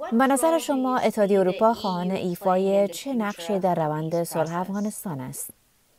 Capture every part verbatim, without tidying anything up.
به نظر شما اتحادیه اروپا خواهان ایفای چه نقشی در روند صلح افغانستان است؟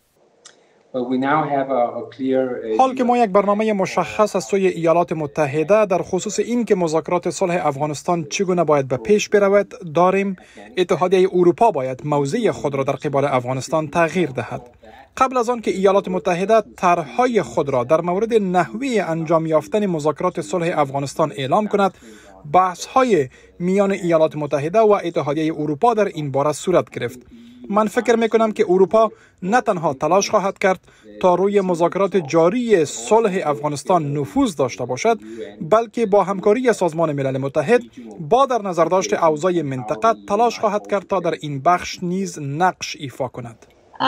حال که ما یک برنامه مشخص از سوی ایالات متحده در خصوص این که مذاکرات صلح افغانستان چگونه باید به پیش برود داریم، اتحادیه اروپا باید موضع خود را در قبال افغانستان تغییر دهد. قبل از آن که ایالات متحده طرحهای خود را در مورد نحوه انجام یافتن مذاکرات صلح افغانستان اعلام کند، بحث‌های میان ایالات متحده و اتحادیه اروپا در این باره صورت گرفت. من فکر میکنم که اروپا نه تنها تلاش خواهد کرد تا روی مذاکرات جاری صلح افغانستان نفوذ داشته باشد، بلکه با همکاری سازمان ملل متحد با در نظر داشت اوضاع منطقه تلاش خواهد کرد تا در این بخش نیز نقش ایفا کند.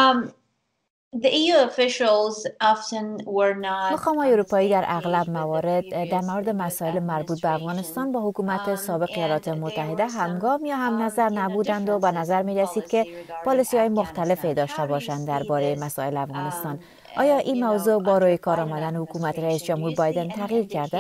مقام‌های اروپایی در اغلب موارد در مورد مسائل مربوط به افغانستان با حکومت سابق ایالات متحده همگام یا هم نظر نبودند و به نظر می رسید که پالیسی‌های مختلفی داشته باشند درباره مسائل افغانستان. آیا این موضوع با روی کار آمدن حکومت رئیس جمهور بایدن تغییر کرده؟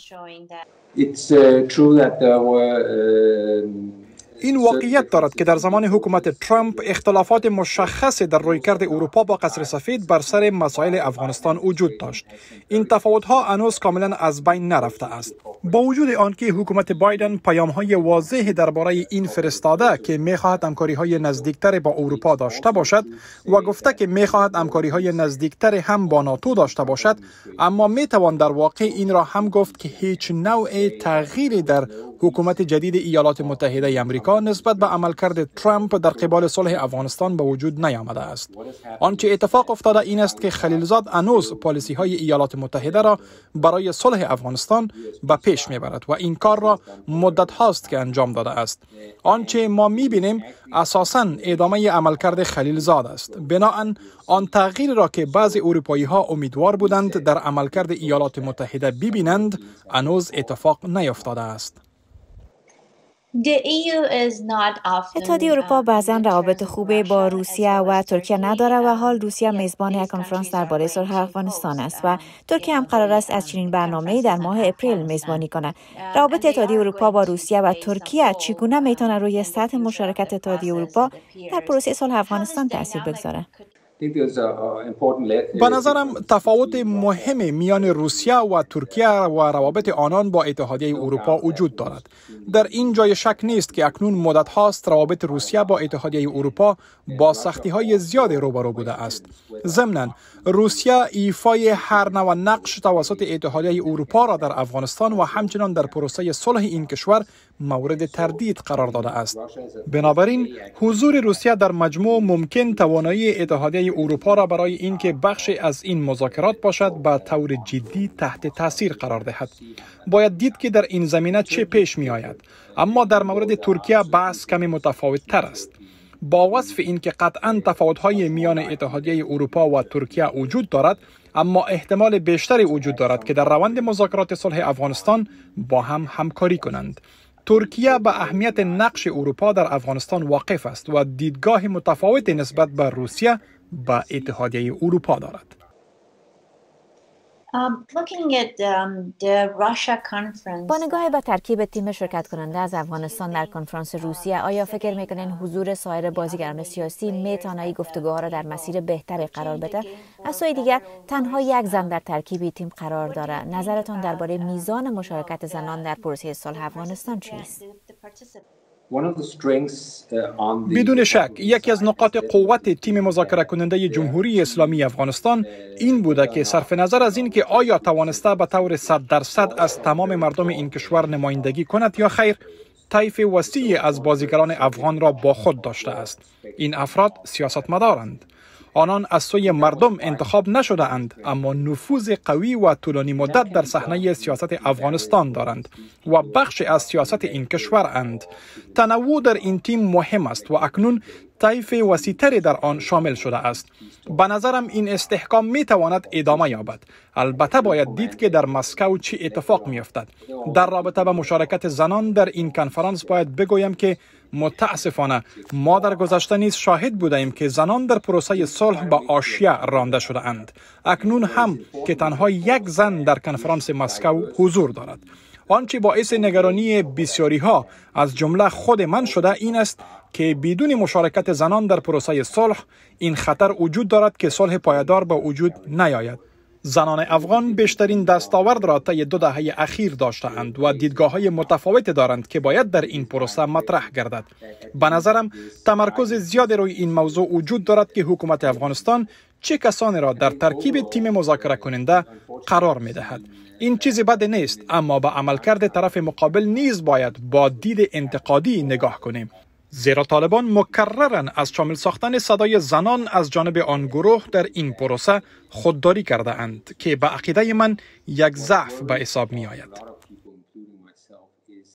این واقعیت دارد که در زمان حکومت ترامپ اختلافات مشخصی در رویکرد اروپا با قصر سفید بر سر مسائل افغانستان وجود داشت. این تفاوت‌ها هنوز کاملا از بین نرفته است. با وجود آنکه حکومت بایدن پیام‌های واضحی درباره این فرستاده که می‌خواهد همکاری‌های نزدیکتر با اروپا داشته باشد و گفته که می‌خواهد همکاری‌های نزدیکتر هم با ناتو داشته باشد، اما می‌توان در واقع این را هم گفت که هیچ نوع تغییری در حکومت جدید ایالات متحده آمریکا نسبت به عملکرد ترامپ در قبال صلح افغانستان به وجود نیامده است. آنچه اتفاق افتاده این است که خلیلزاد هنوز پالیسی‌های ایالات متحده را برای صلح افغانستان به پیش میبرد و این کار را مدت هاست که انجام داده است. آنچه ما میبینیم اساساً ادامه عملکرد خلیلزاد است. بنابراین آن تغییر را که بعضی اروپایی ها امیدوار بودند در عملکرد ایالات متحده ببینند هنوز اتفاق نیفتاده است. اتحادیه اروپا بعضاً روابط خوبی با روسیه و ترکیه ندارد و حال روسیه میزبان یک کنفرانس درباره صلح افغانستان است و ترکیه هم قرار است از چنین برنامه‌ای در ماه اپریل میزبانی کند. روابط اتحادیه اروپا با روسیه و ترکیه چگونه میتونه روی سطح مشارکت اتحادیه اروپا در پروسه صلح افغانستان تاثیر بگذاره؟ به نظرم تفاوت مهم میان روسیه و ترکیه و روابط آنان با اتحادیه اروپا وجود دارد. در این جای شک نیست که اکنون مدت هاست روابط روسیه با اتحادیه اروپا با سختی های زیاد روبرو بوده است. ضمناً روسیه ایفای هر نوع نقش توسط اتحادیه اروپا را در افغانستان و همچنان در پروسه صلح این کشور مورد تردید قرار داده است. بنابراین حضور روسیه در مجموع ممکن توانایی اتحادیه اروپا را برای اینکه بخشی از این مذاکرات باشد به طور جدی تحت تاثیر قرار دهد. باید دید که در این زمینه چه پیش می آید. اما در مورد ترکیه بحث کمی متفاوت تر است. با وصف اینکه قطعاً تفاوت‌های میان اتحادیه اروپا و ترکیه وجود دارد، اما احتمال بیشتری وجود دارد که در روند مذاکرات صلح افغانستان با هم همکاری کنند. ترکیه به اهمیت نقش اروپا در افغانستان واقف است و دیدگاه متفاوتی نسبت به روسیه به اتحادیه اروپا دارد. با نگاه به ترکیب تیم شرکت کننده از افغانستان در کنفرانس روسیه، آیا فکر میکنین حضور سایر بازیگران سیاسی میتونه گفتگوها را در مسیر بهتری قرار بده؟ از سوی دیگر تنها یک زن در ترکیب تیم قرار داره. نظرتان درباره میزان مشارکت زنان در پروسه صلح افغانستان چیست؟ بدون شک یکی از نقاط قوت تیم مذاکره کننده جمهوری اسلامی افغانستان این بوده که صرف نظر از این که آیا توانسته به طور صد درصد از تمام مردم این کشور نمایندگی کند یا خیر، طیف وسیعی از بازیگران افغان را با خود داشته است. این افراد سیاستمدارند. آنان از سوی مردم انتخاب نشده اند، اما نفوذ قوی و طولانی مدت در صحنه سیاست افغانستان دارند و بخش از سیاست این کشور اند. تنوع در این تیم مهم است و اکنون طیف وسیع‌تری در آن شامل شده است. به نظرم این استحکام می تواند ادامه یابد. البته باید دید که در مسکو چه اتفاق می افتد. در رابطه با مشارکت زنان در این کنفرانس باید بگویم که متاسفانه ما در گذشته نیز شاهد بودیم که زنان در پروسه صلح به حاشیه رانده شده اند. اکنون هم که تنها یک زن در کنفرانس مسکو حضور دارد. آنچه باعث نگرانی بسیاری ها از جمله خود من شده این است که بدون مشارکت زنان در پروسه صلح این خطر وجود دارد که صلح پایدار به وجود نیاید. زنان افغان بیشترین دستاورد را طی دو دهه اخیر داشته‌اند و دیدگاه‌های متفاوتی دارند که باید در این پروسه مطرح گردد. به نظرم تمرکز زیاد روی این موضوع وجود دارد که حکومت افغانستان چه کسانی را در ترکیب تیم مذاکره کننده قرار می‌دهد. این چیزی بد نیست، اما به عملکرد طرف مقابل نیز باید با دید انتقادی نگاه کنیم. زیرا طالبان مکرراً از شامل ساختن صدای زنان از جانب آن گروه در این پروسه خودداری کرده اند که به عقیده من یک ضعف به حساب می آید.